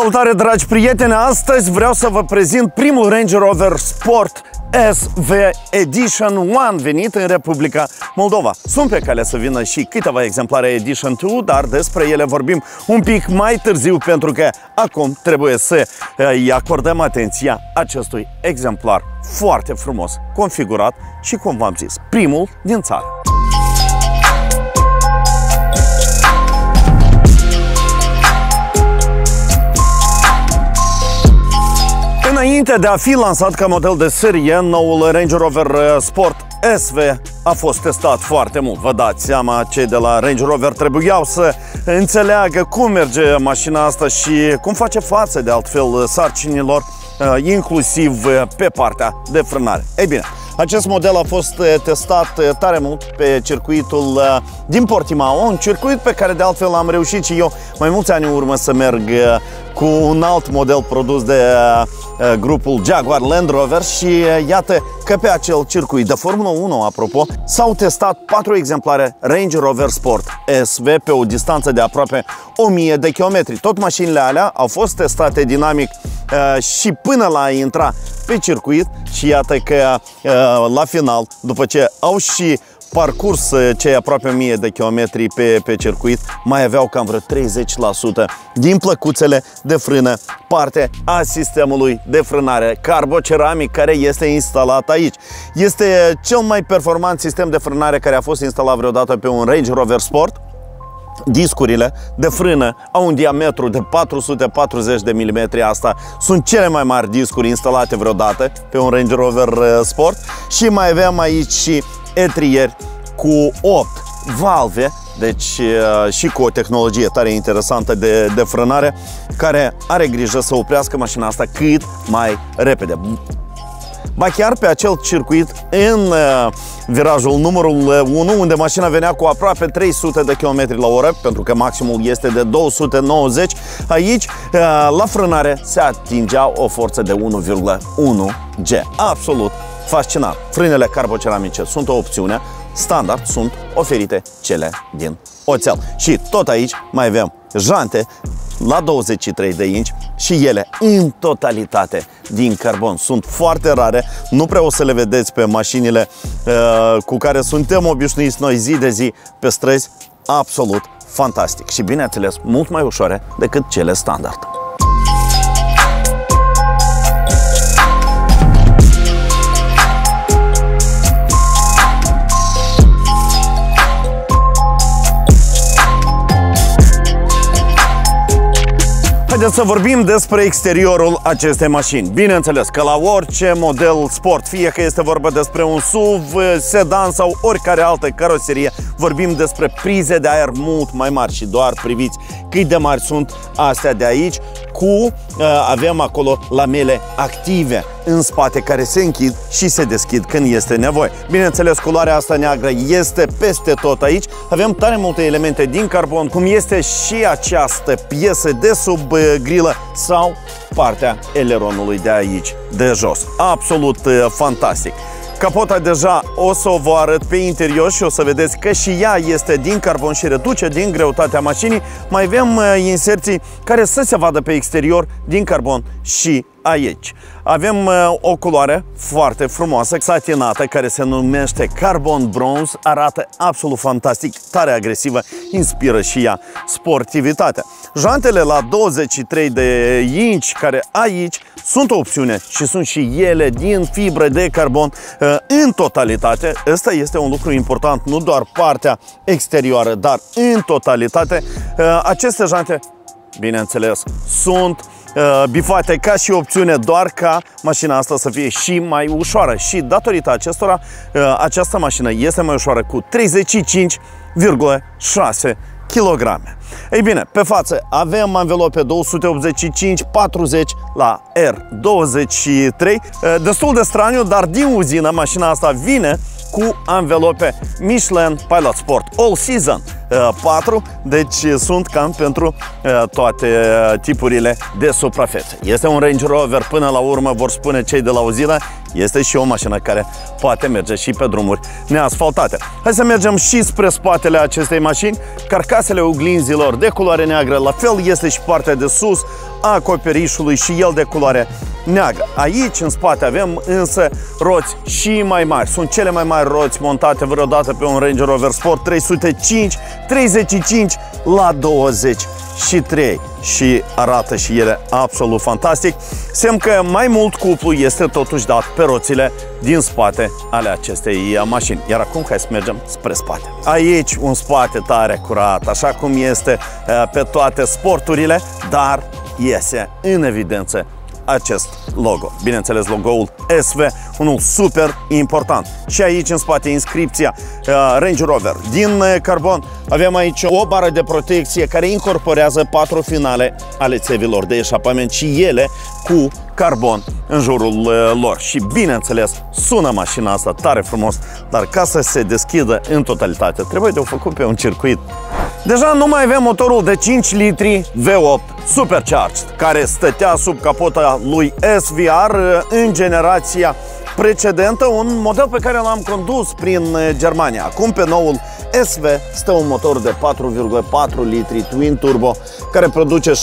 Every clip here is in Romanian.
Salutare, dragi prieteni! Astăzi vreau să vă prezint primul Range Rover Sport SV Edition 1 venit în Republica Moldova. Sunt pe cale să vină și câteva exemplare Edition 2, dar despre ele vorbim un pic mai târziu, pentru că acum trebuie să îi acordăm atenția acestui exemplar foarte frumos configurat și, cum v-am zis, primul din țară. Înainte de a fi lansat ca model de serie, noul Range Rover Sport SV a fost testat foarte mult. Vă dați seama, cei de la Range Rover trebuiau să înțeleagă cum merge mașina asta și cum face față, de altfel, sarcinilor, inclusiv pe partea de frânare. Ei bine, acest model a fost testat tare mult pe circuitul din Portimao, un circuit pe care de altfel am reușit și eu mai mulți ani în urmă să merg cu un alt model produs de grupul Jaguar Land Rover și iată că pe acel circuit de Formula 1, apropo, s-au testat 4 exemplare Range Rover Sport SV pe o distanță de aproape 1000 de kilometri. Tot mașinile alea au fost testate dinamic și până la a intra pe circuit și iată că la final, după ce au și parcurs cei aproape 1000 de kilometri pe circuit, mai aveau cam vreo 30% din plăcuțele de frână parte a sistemului de frânare carboceramic care este instalat aici. Este cel mai performant sistem de frânare care a fost instalat vreodată pe un Range Rover Sport. Discurile de frână au un diametru de 440 de mm. Asta sunt cele mai mari discuri instalate vreodată pe un Range Rover Sport. Și mai avem aici și etrieri cu 8 valve, deci și cu o tehnologie tare interesantă de frânare, care are grijă să oprească mașina asta cât mai repede. Ba chiar pe acel circuit, în virajul numărul 1, unde mașina venea cu aproape 300 de km la oră, pentru că maximul este de 290, aici, la frânare, se atingea o forță de 1,1 G. Absolut fascinant! Frânele carboceramice sunt o opțiune, standard sunt oferite cele din oțel. Și tot aici mai avem jante la 23 de inci și ele în totalitate din carbon. Sunt foarte rare, nu prea o să le vedeți pe mașinile cu care suntem obișnuiți noi zi de zi pe străzi. Absolut fantastic și, bineînțeles, mult mai ușoare decât cele standard. Haideți să vorbim despre exteriorul acestei mașini. Bineînțeles că la orice model sport, fie că este vorba despre un SUV, sedan sau oricare altă caroserie, vorbim despre prize de aer mult mai mari și doar priviți cât de mari sunt astea de aici, avem acolo lamele active în spate care se închid și se deschid când este nevoie. Bineînțeles, culoarea asta neagră este peste tot aici. Avem tare multe elemente din carbon, cum este și această piesă de sub grilă sau partea eleronului de aici, de jos. Absolut fantastic! Capota deja o să o vă arăt pe interior și o să vedeți că și ea este din carbon și reduce din greutatea mașinii. Mai avem inserții care să se vadă pe exterior din carbon și aici. Avem o culoare foarte frumoasă, satinată, care se numește Carbon Bronze. Arată absolut fantastic, tare agresivă, inspiră și ea sportivitatea. Jantele la 23 de inci, care aici sunt o opțiune și sunt și ele din fibră de carbon în totalitate. Ăsta este un lucru important, nu doar partea exterioară, dar în totalitate. Aceste jante, bineînțeles, sunt bifate ca și opțiune, doar ca mașina asta să fie și mai ușoară. Și datorită acestora, această mașină este mai ușoară cu 35,6 kg. Ei bine, pe față avem anvelope 285-40 la R23. Destul de straniu, dar din uzină mașina asta vine cu anvelope Michelin Pilot Sport All Season. 4, deci sunt cam pentru toate tipurile de suprafețe. Este un Range Rover, până la urmă vor spune cei de la Uzila, este și o mașină care poate merge și pe drumuri neasfaltate. Hai să mergem și spre spatele acestei mașini. Carcasele oglinzilor de culoare neagră, la fel este și partea de sus a acoperișului și el de culoare neagră. Aici în spate avem însă roți și mai mari. Sunt cele mai mari roți montate vreodată pe un Range Rover Sport 305, 35 la 23 și arată și ele absolut fantastic. Semn că mai mult cuplu este totuși dat pe roțile din spate ale acestei mașini. Iar acum hai să mergem spre spate. Aici un spate tare curat, așa cum este pe toate sporturile, dar iese în evidență acest logo. Bineînțeles, logo-ul SV, unul super important. Și aici în spate inscripția Range Rover din carbon. Avem aici o bară de protecție care incorporează 4 finale ale țevilor de eșapament și ele cu carbon în jurul lor. Și bineînțeles, sună mașina asta tare frumos, dar ca să se deschidă în totalitate trebuie de o făcut pe un circuit. Deja nu mai avem motorul de 5 litri V8 Supercharged, care stătea sub capota lui SVR în generația precedentă, un model pe care l-am condus prin Germania. Acum pe noul SV stă un motor de 4,4 litri Twin Turbo care produce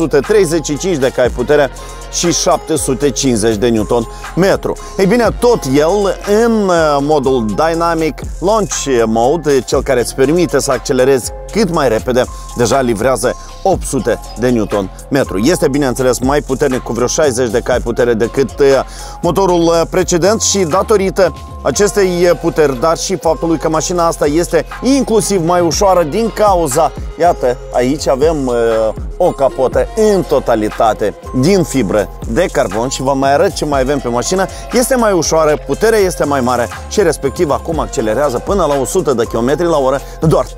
635 de cai putere și 750 de Nm. Ei bine, tot el în modul Dynamic Launch Mode, cel care îți permite să accelerezi cât mai repede, deja livrează 800 de Nm. Este, bineînțeles, mai puternic, cu vreo 60 de cai putere decât motorul precedent și datorită acestei puteri, dar și faptului că mașina asta este inclusiv mai ușoară din cauza, iată, aici avem o capotă în totalitate din fibră de carbon și vă mai arăt ce mai avem pe mașină. Este mai ușoară, puterea este mai mare și respectiv acum accelerează până la 100 de km la oră în doar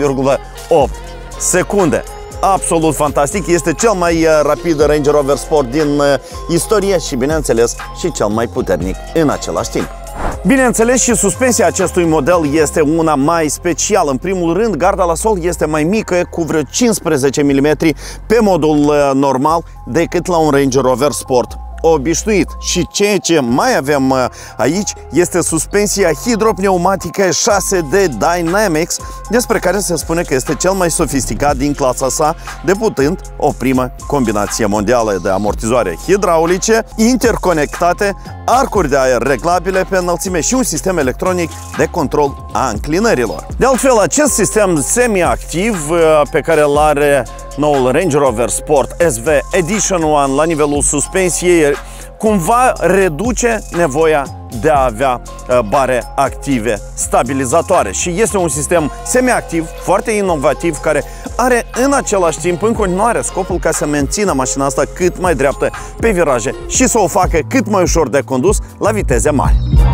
3,8 secunde. Absolut fantastic, este cel mai rapid Range Rover Sport din istorie și, bineînțeles, și cel mai puternic în același timp. Bineînțeles, și suspensia acestui model este una mai specială. În primul rând, garda la sol este mai mică, cu vreo 15 mm pe modul normal, decât la un Range Rover Sport obișnuit. Și ceea ce mai avem aici este suspensia hidropneumatică 6D Dynamics, despre care se spune că este cel mai sofisticat din clasa sa, deputând o primă combinație mondială de amortizoare hidraulice interconectate, arcuri de aer reglabile pe înălțime și un sistem electronic de control a înclinărilor. De altfel, acest sistem semi-activ pe care îl are noul Range Rover Sport SV Edition 1 la nivelul suspensiei cumva reduce nevoia de a avea bare active stabilizatoare și este un sistem semi-activ foarte inovativ care are în același timp în continuare scopul ca să mențină mașina asta cât mai dreaptă pe viraje și să o facă cât mai ușor de condus la viteze mari.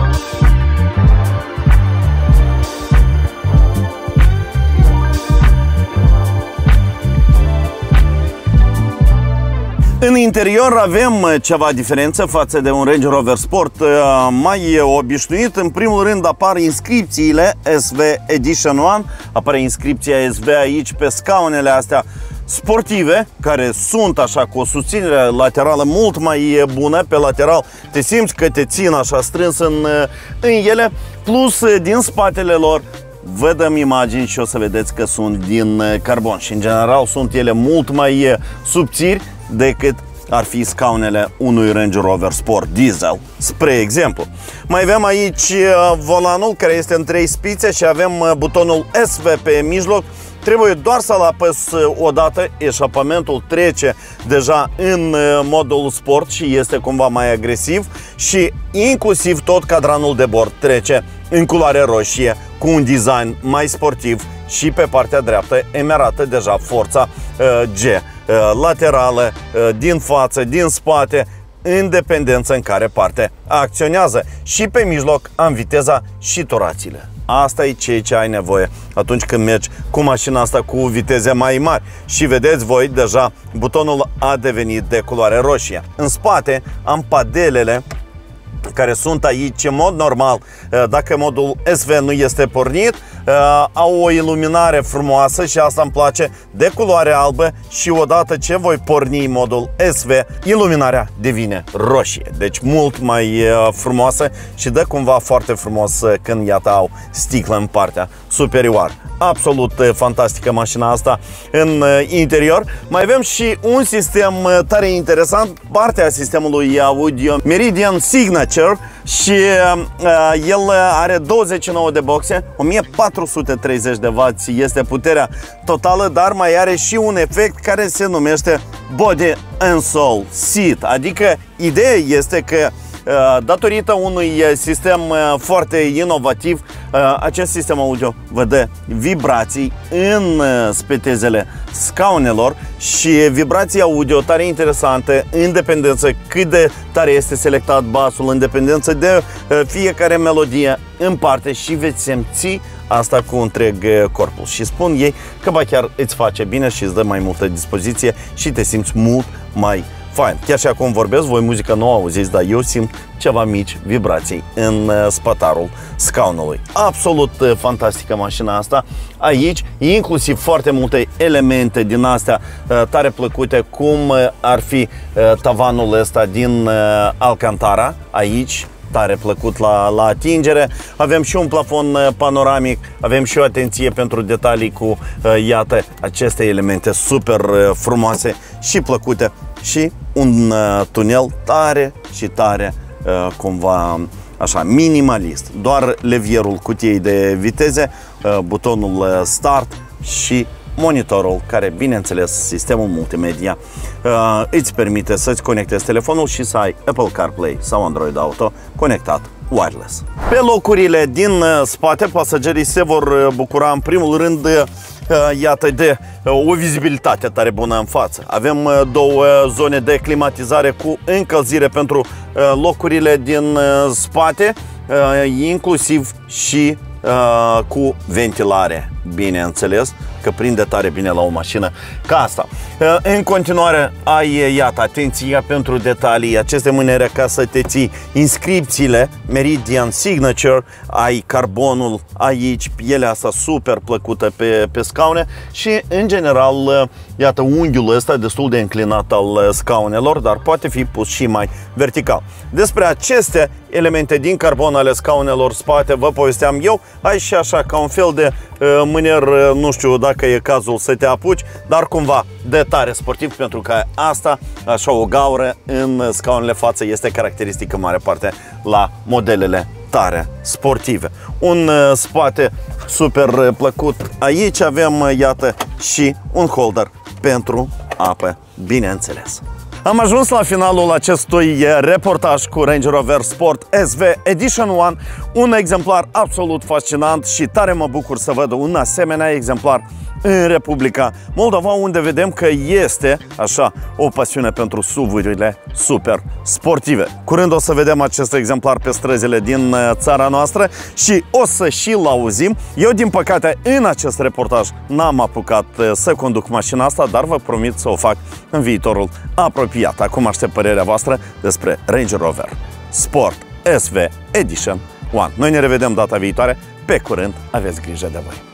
În interior avem ceva diferență față de un Range Rover Sport mai obișnuit. În primul rând apar inscripțiile SV Edition 1, apare inscripția SV aici pe scaunele astea sportive, care sunt așa cu o susținere laterală mult mai bună. Pe lateral te simți că te țin așa strâns în ele, plus din spatele lor vă dăm imagini și o să vedeți că sunt din carbon și în general sunt ele mult mai subțiri decât ar fi scaunele unui Range Rover Sport Diesel, spre exemplu. Mai avem aici volanul care este în 3 spițe și avem butonul SV pe mijloc. Trebuie doar să-l apăs o dată, eșapamentul trece deja în modul sport și este cumva mai agresiv și inclusiv tot cadranul de bord trece în culoare roșie cu un design mai sportiv și pe partea dreaptă emerată deja forța G laterală, din față, din spate, în dependență în care parte acționează și pe mijloc am viteza și turațiile. Asta e ceea ce ai nevoie atunci când mergi cu mașina asta cu viteze mai mari. Și vedeți voi, deja butonul a devenit de culoare roșie. În spate am padelele care sunt aici în mod normal. Dacă modul SV nu este pornit, au o iluminare frumoasă și asta îmi place, de culoare albă, și odată ce voi porni modul SV, iluminarea devine roșie, deci mult mai frumoasă și dă cumva foarte frumos când iată au sticlă în partea superioară. Absolut fantastică mașina asta în interior. Mai avem și un sistem tare interesant, partea sistemului audio Meridian Signature, și el are 29 de boxe, 1430 de W este puterea totală, dar mai are și un efect care se numește Body and Soul Seat, adică ideea este că datorită unui sistem foarte inovativ, acest sistem audio vă dă vibrații în spetezele scaunelor și vibrații audio tare interesante, în dependență cât de tare este selectat basul, în dependență de fiecare melodie în parte, și veți simți asta cu întreg corpul. Și spun ei că ba chiar îți face bine și îți dă mai multă dispoziție și te simți mult mai fain. Chiar și acum vorbesc, voi muzică nu auziți, dar eu simt ceva mici vibrații în spătarul scaunului. Absolut fantastică mașina asta. Aici, inclusiv foarte multe elemente din astea tare plăcute, cum ar fi tavanul ăsta din Alcantara, aici, tare plăcut la atingere. Avem și un plafon panoramic, avem și o atenție pentru detalii cu, iată, aceste elemente super frumoase și plăcute, și un tunel tare și tare cumva așa minimalist. Doar levierul cutiei de viteze, butonul Start și monitorul care, bineînțeles, sistemul multimedia îți permite să-ți conectezi telefonul și să ai Apple CarPlay sau Android Auto conectat wireless. Pe locurile din spate, pasagerii se vor bucura în primul rând iată de o vizibilitate tare bună în față. Avem două zone de climatizare cu încălzire pentru locurile din spate, inclusiv și cu ventilare, bineînțeles, că prinde tare bine la o mașină ca asta. În continuare ai, iată, atenția pentru detalii, aceste mânere ca să te ții inscripțiile Meridian Signature, ai carbonul aici, pielea asta super plăcută pe scaune și, în general, iată, unghiul ăsta destul de înclinat al scaunelor, dar poate fi pus și mai vertical. Despre aceste elemente din carbon ale scaunelor spate vă povesteam eu. Ai și așa ca un fel de mâner, nu știu dacă e cazul să te apuci, dar cumva de tare sportiv, pentru că asta, așa, o gaură în scaunele față este caracteristică în mare parte la modelele tare sportive. Un spate super plăcut. Aici avem, iată, și un holder pentru apă, bineînțeles. Am ajuns la finalul acestui reportaj cu Range Rover Sport SV Edition 1, un exemplar absolut fascinant și tare mă bucur să văd un asemenea exemplar în Republica Moldova, unde vedem că este așa o pasiune pentru SUV-urile super sportive. Curând o să vedem acest exemplar pe străzile din țara noastră și o să și-l auzim. Eu, din păcate, în acest reportaj n-am apucat să conduc mașina asta, dar vă promit să o fac în viitorul apropiat. Acum aștept părerea voastră despre Range Rover Sport SV Edition 1. Noi ne revedem data viitoare. Pe curând, aveți grijă de voi!